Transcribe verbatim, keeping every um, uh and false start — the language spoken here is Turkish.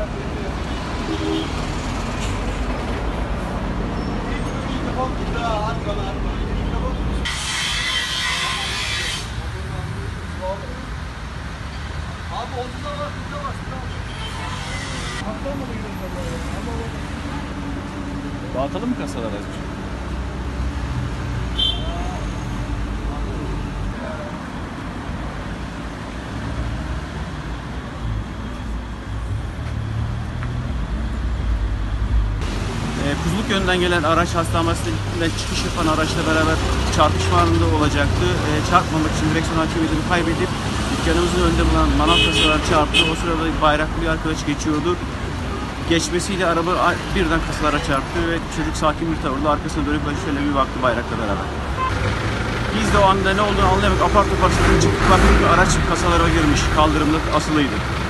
Abi otuzda var, kırkta var. Dağıtalım mı kasaları azıcık? Kuzuluk yönünden gelen araç hastanesinden çıkış yapan araçla beraber çarpışma anında olacaktı. E, çarpmamak için direksiyon hakimiyetini kaybedip dükkanımızın önünde bulunan manav kasalar çarptı. O sırada bayraklı bir arkadaş geçiyordu. Geçmesiyle araba birden kasalara çarptı ve çocuk sakin bir tavırla arkasına dönüp şöyle bir baktı bayrakla beraber. Biz de o anda ne olduğunu anlayamadık. Apar topar çıktık, baktık ki araç kasalara girmiş. Kaldırımda asılıydı.